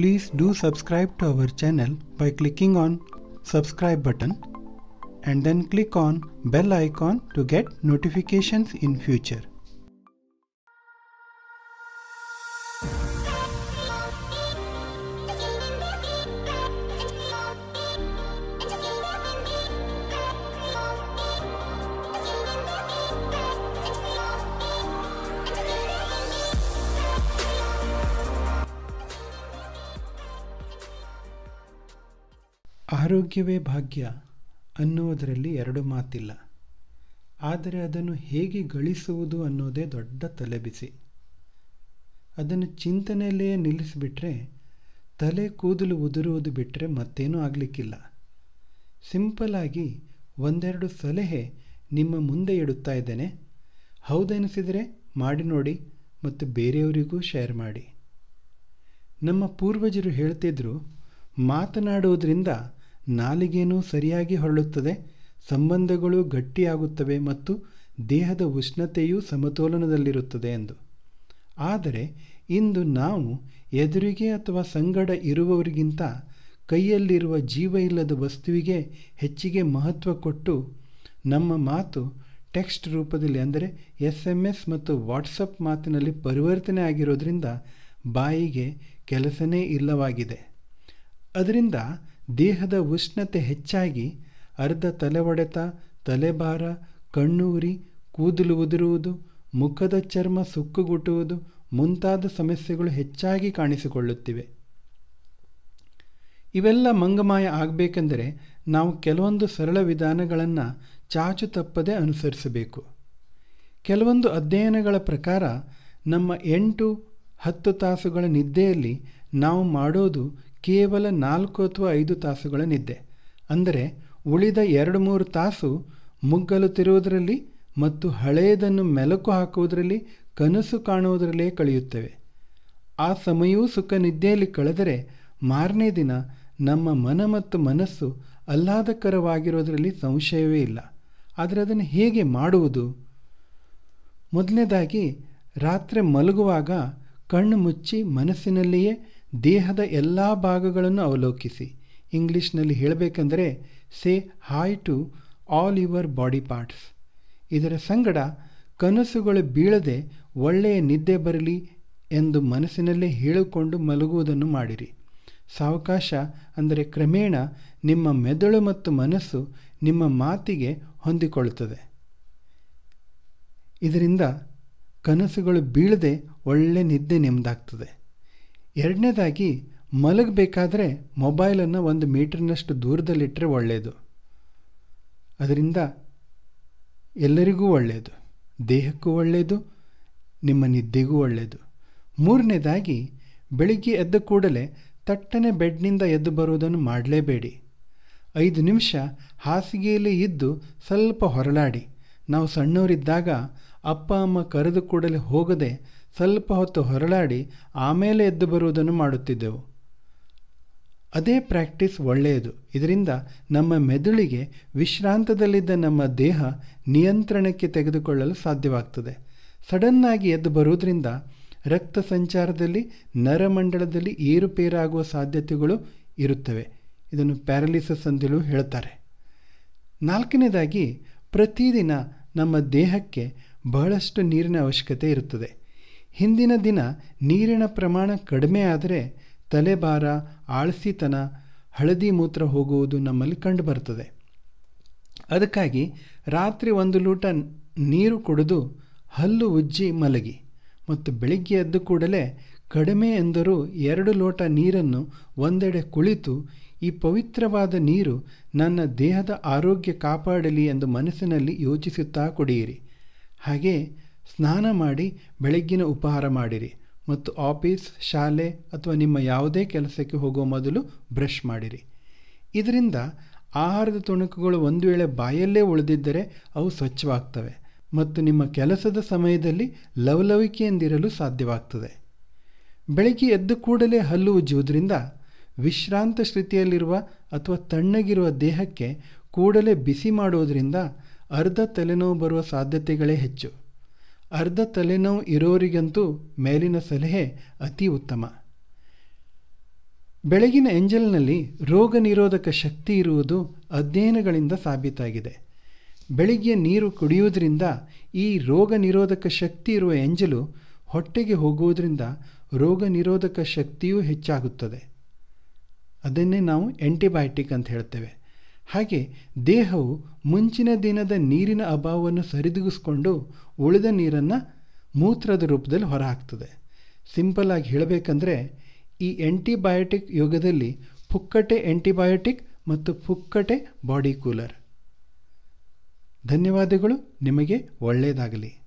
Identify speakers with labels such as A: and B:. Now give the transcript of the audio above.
A: Please do subscribe to our channel by clicking on subscribe button and then click on bell icon to get notifications in future. ಆರೋಗ್ಯವೇ ಭಾಗ್ಯ ಅನ್ನುವುದರಲ್ಲಿ ಎರಡು ಮಾತಿಲ್ಲ. ಆದರೆ ಅದನ್ನು ಹೇಗೆ ಗಳಿಸುವುದು ಅನ್ನೋದೇ ದೊಡ್ಡ ತಲೆಬಿಸಿ. ಅದನ್ನು ಚಿಂತನೆಯಲ್ಲೇ ನಿಲ್ಲಿಸಿಬಿಟ್ರೆ ತಲೆ ಕೂದಲು ಉದುರುವುದು ಬಿಟ್ಟರೆ ಮತ್ತೇನೂ ಆಗಲಿಕ್ಕಿಲ್ಲ. ಸಿಂಪಲ್ ಆಗಿ ಒಂದೆರಡು ಸಲಹೆ ನಿಮ್ಮ ಮುಂದೆ ಇಡುತ್ತಾ ಇದ್ದೇನೆ. ಹೌದೆನಿಸಿದರೆ ಮಾಡಿ ನೋಡಿ ಮತ್ತು ಬೇರೆಯವರಿಗೂ ಶೇರ್ ಮಾಡಿ. ನಮ್ಮ ಪೂರ್ವಜರು ಹೇಳ್ತಿದ್ರು, ಮಾತನಾಡುವುದರಿಂದ ನಾಲಿಗೆನೂ ಸರಿಯಾಗಿ ಹೊರಳುತ್ತದೆ, ಸಂಬಂಧಗಳು ಗಟ್ಟಿಯಾಗುತ್ತವೆ ಮತ್ತು ದೇಹದ ಉಷ್ಣತೆಯೂ ಸಮತೋಲನದಲ್ಲಿರುತ್ತದೆ ಎಂದು. ಆದರೆ ಇಂದು ನಾವು ಎದುರಿಗೆ ಅಥವಾ ಸಂಗಡ ಇರುವವರಿಗಿಂತ ಕೈಯಲ್ಲಿರುವ ಜೀವ ಇಲ್ಲದ ವಸ್ತುವಿಗೆ ಹೆಚ್ಚಿಗೆ ಮಹತ್ವ ಕೊಟ್ಟು ನಮ್ಮ ಮಾತು ಟೆಕ್ಸ್ಟ್ ರೂಪದಲ್ಲಿ ಅಂದರೆ SMS ಮತ್ತು ವಾಟ್ಸಪ್ ಮಾತಿನಲ್ಲಿ ಪರಿವರ್ತನೆ ಆಗಿರೋದ್ರಿಂದ ಬಾಯಿಗೆ ಕೆಲಸನೇ ಇಲ್ಲವಾಗಿದೆ. ಅದರಿಂದ ದೇಹದ ಉಷ್ಣತೆ ಹೆಚ್ಚಾಗಿ ಅರ್ಧ ತಲೆ ಒಡೆತ, ತಲೆಭಾರ, ಕಣ್ಣು ಉರಿ, ಕೂದಲು ಉದುರುವುದು, ಮುಖದ ಚರ್ಮ ಸುಕ್ಕುಗುಟ್ಟುವುದು ಮುಂತಾದ ಸಮಸ್ಯೆಗಳು ಹೆಚ್ಚಾಗಿ ಕಾಣಿಸಿಕೊಳ್ಳುತ್ತಿವೆ. ಇವೆಲ್ಲ ಮಂಗಮಾಯ ಆಗಬೇಕೆಂದರೆ ನಾವು ಕೆಲವೊಂದು ಸರಳ ವಿಧಾನಗಳನ್ನು ಚಾಚು ತಪ್ಪದೆ ಅನುಸರಿಸಬೇಕು. ಕೆಲವೊಂದು ಅಧ್ಯಯನಗಳ ಪ್ರಕಾರ ನಮ್ಮ 8-10 ತಾಸುಗಳ ನಿದ್ದೆಯಲ್ಲಿ ನಾವು ಮಾಡೋದು ಕೇವಲ 4 ಅಥವಾ 5 ತಾಸುಗಳ ನಿದ್ದೆ. ಅಂದರೆ ಉಳಿದ 2-3 ತಾಸು ಮುಗ್ಗಲುತ್ತಿರುವುದರಲ್ಲಿ ಮತ್ತು ಹಳೆಯದನ್ನು ಮೆಲುಕು ಹಾಕುವುದರಲ್ಲಿ, ಕನಸು ಕಾಣುವುದರಲ್ಲೇ ಕಳೆಯುತ್ತೇವೆ. ಆ ಸಮಯವೂ ಸುಖ ನಿದ್ದೆಯಲ್ಲಿ ಕಳೆದರೆ ಮಾರನೇ ದಿನ ನಮ್ಮ ಮನ ಮತ್ತು ಮನಸ್ಸು ಆಹ್ಲಾದಕರವಾಗಿರೋದರಲ್ಲಿ ಸಂಶಯವೇ ಇಲ್ಲ. ಆದರೆ ಅದನ್ನು ಹೇಗೆ ಮಾಡುವುದು? ಮೊದಲನೇದಾಗಿ ರಾತ್ರಿ ಮಲಗುವಾಗ ಕಣ್ಣು ಮುಚ್ಚಿ ಮನಸ್ಸಿನಲ್ಲಿಯೇ ದೇಹದ ಎಲ್ಲ ಭಾಗಗಳನ್ನು ಅವಲೋಕಿಸಿ. ಇಂಗ್ಲೀಷ್ನಲ್ಲಿ ಹೇಳಬೇಕೆಂದರೆ say hi to all your body parts. ಇದರ ಸಂಗಡ ಕನಸುಗಳು ಬೀಳದೆ ಒಳ್ಳೆಯ ನಿದ್ದೆ ಬರಲಿ ಎಂದು ಮನಸ್ಸಿನಲ್ಲೇ ಹೇಳಿಕೊಂಡು ಮಲಗುವುದನ್ನು ಮಾಡಿರಿ. ಸಾವಕಾಶ ಅಂದರೆ ಕ್ರಮೇಣ ನಿಮ್ಮ ಮೆದುಳು ಮತ್ತು ಮನಸ್ಸು ನಿಮ್ಮ ಮಾತಿಗೆ ಹೊಂದಿಕೊಳ್ಳುತ್ತದೆ. ಇದರಿಂದ ಕನಸುಗಳು ಬೀಳದೆ ಒಳ್ಳೆ ನಿದ್ದೆ ನೆಮ್ಮದಾಗ್ತದೆ. ಎರಡನೇದಾಗಿ ಮಲಗಬೇಕಾದ್ರೆ ಮೊಬೈಲನ್ನು 1 ಮೀಟರ್ನಷ್ಟು ದೂರದಲ್ಲಿಟ್ಟರೆ ಒಳ್ಳೆಯದು. ಅದರಿಂದ ಎಲ್ಲರಿಗೂ ಒಳ್ಳೆಯದು, ದೇಹಕ್ಕೂ ಒಳ್ಳೆಯದು, ನಿಮ್ಮ ನಿದ್ದೆಗೂ ಒಳ್ಳೆಯದು. ಮೂರನೇದಾಗಿ ಬೆಳಿಗ್ಗೆ ಎದ್ದ ಕೂಡಲೇ ತಟ್ಟನೆ ಬೆಡ್ನಿಂದ ಎದ್ದು ಬರುವುದನ್ನು ಮಾಡಲೇಬೇಡಿ. 5 ನಿಮಿಷ ಹಾಸಿಗೆಯಲ್ಲಿ ಇದ್ದು ಸ್ವಲ್ಪ ಹೊರಳಾಡಿ. ನಾವು ಸಣ್ಣವರಿದ್ದಾಗ ಅಪ್ಪ ಅಮ್ಮ ಕರೆದು ಕೂಡಲೇ ಹೋಗದೆ ಸ್ವಲ್ಪ ಹೊತ್ತು ಹೊರಳಾಡಿ ಆಮೇಲೆ ಎದ್ದು ಬರುವುದನ್ನು ಮಾಡುತ್ತಿದ್ದೆವು. ಅದೇ ಪ್ರಾಕ್ಟೀಸ್ ಒಳ್ಳೆಯದು. ಇದರಿಂದ ನಮ್ಮ ಮೆದುಳಿಗೆ ವಿಶ್ರಾಂತದಲ್ಲಿದ್ದ ನಮ್ಮ ದೇಹ ನಿಯಂತ್ರಣಕ್ಕೆ ತೆಗೆದುಕೊಳ್ಳಲು ಸಾಧ್ಯವಾಗ್ತದೆ. ಸಡನ್ನಾಗಿ ಎದ್ದು ಬರುವುದರಿಂದ ರಕ್ತ ಸಂಚಾರದಲ್ಲಿ, ನರಮಂಡಲದಲ್ಲಿ ಏರುಪೇರಾಗುವ ಸಾಧ್ಯತೆಗಳು ಇರುತ್ತವೆ. ಇದನ್ನು ಪ್ಯಾರಲಿಸಿಸ್ ಅಂತಲೂ ಹೇಳ್ತಾರೆ. ನಾಲ್ಕನೇದಾಗಿ ಪ್ರತಿದಿನ ನಮ್ಮ ದೇಹಕ್ಕೆ ಬಹಳಷ್ಟು ನೀರಿನ ಅವಶ್ಯಕತೆ ಇರುತ್ತದೆ. ಹಿಂದಿನ ದಿನ ನೀರಿನ ಪ್ರಮಾಣ ಕಡಿಮೆ ಆದರೆ ತಲೆಭಾರ, ಆಳಸಿತನ, ಹಳದಿ ಮೂತ್ರ ಹೋಗುವುದು ನಮ್ಮಲ್ಲಿ ಕಂಡುಬರ್ತದೆ. ಅದಕ್ಕಾಗಿ ರಾತ್ರಿ 1 ಲೋಟ ನೀರು ಕುಡಿದು ಹಲ್ಲು ಉಜ್ಜಿ ಮಲಗಿ ಮತ್ತು ಬೆಳಿಗ್ಗೆ ಎದ್ದು ಕೂಡಲೇ ಕಡಿಮೆ ಎಂದರೂ 2 ಲೋಟ ನೀರನ್ನು ಒಂದೆಡೆ ಕುಳಿತು ಈ ಪವಿತ್ರವಾದ ನೀರು ನನ್ನ ದೇಹದ ಆರೋಗ್ಯ ಕಾಪಾಡಲಿ ಎಂದು ಮನಸ್ಸಿನಲ್ಲಿ ಯೋಚಿಸುತ್ತಾ ಕುಡಿಯಿರಿ. ಹಾಗೆ ಸ್ನಾನ ಮಾಡಿ ಬೆಳಗ್ಗಿನ ಉಪಹಾರ ಮಾಡಿರಿ ಮತ್ತು ಆಫೀಸ್, ಶಾಲೆ ಅಥವಾ ನಿಮ್ಮ ಯಾವುದೇ ಕೆಲಸಕ್ಕೆ ಹೋಗುವ ಮೊದಲು ಬ್ರಷ್ ಮಾಡಿರಿ. ಇದರಿಂದ ಆಹಾರದ ತುಣುಕುಗಳು ಒಂದು ವೇಳೆ ಬಾಯಲ್ಲೇ ಉಳಿದಿದ್ದರೆ ಅವು ಸ್ವಚ್ಛವಾಗ್ತವೆ ಮತ್ತು ನಿಮ್ಮ ಕೆಲಸದ ಸಮಯದಲ್ಲಿ ಲವಲವಿಕೆಯಿಂದಿರಲು ಸಾಧ್ಯವಾಗ್ತದೆ. ಬೆಳಗ್ಗೆ ಎದ್ದು ಕೂಡಲೇ ಹಲ್ಲು ಉಜ್ಜುವುದರಿಂದ ವಿಶ್ರಾಂತ ಸ್ಥಿತಿಯಲ್ಲಿರುವ ಅಥವಾ ತಣ್ಣಗಿರುವ ದೇಹಕ್ಕೆ ಕೂಡಲೇ ಬಿಸಿ ಮಾಡುವುದರಿಂದ ಅರ್ಧ ತಲೆನೋವು ಬರುವ ಸಾಧ್ಯತೆಗಳೇ ಹೆಚ್ಚು. ಅರ್ಧ ತಲೆನೋವು ಇರೋರಿಗಂತೂ ಮೇಲಿನ ಸಲಹೆ ಅತಿ ಉತ್ತಮ. ಬೆಳಗಿನ ಎಂಜಲ್ನಲ್ಲಿ ರೋಗ ನಿರೋಧಕ ಶಕ್ತಿ ಇರುವುದು ಅಧ್ಯಯನಗಳಿಂದ ಸಾಬೀತಾಗಿದೆ. ಬೆಳಿಗ್ಗೆ ನೀರು ಕುಡಿಯುವುದರಿಂದ ಈ ರೋಗ ನಿರೋಧಕ ಶಕ್ತಿ ಇರುವ ಎಂಜಲು ಹೊಟ್ಟೆಗೆ ಹೋಗುವುದರಿಂದ ರೋಗ ನಿರೋಧಕ ಶಕ್ತಿಯೂ ಹೆಚ್ಚಾಗುತ್ತದೆ. ಅದನ್ನೇ ನಾವು ಆಂಟಿಬಯೋಟಿಕ್ ಅಂತ ಹೇಳ್ತೇವೆ. ಹಾಗೆ ದೇಹವು ಮುಂಚಿನ ದಿನದ ನೀರಿನ ಅಭಾವವನ್ನು ಸರಿದೂಗಿಸ್ಕೊಂಡು ಉಳಿದ ನೀರನ್ನು ಮೂತ್ರದ ರೂಪದಲ್ಲಿ ಹೊರಹಾಕ್ತದೆ. ಸಿಂಪಲ್ ಆಗಿ ಹೇಳಬೇಕಂದ್ರೆ ಈ ಆಂಟಿಬಯೋಟಿಕ್ ಯುಗದಲ್ಲಿ ಪುಕ್ಕಟೆ ಆಂಟಿಬಯೋಟಿಕ್ ಮತ್ತು ಪುಕ್ಕಟೆ ಬಾಡಿ ಕೂಲರ್. ಧನ್ಯವಾದಗಳು. ನಿಮಗೆ ಒಳ್ಳೆಯದಾಗಲಿ.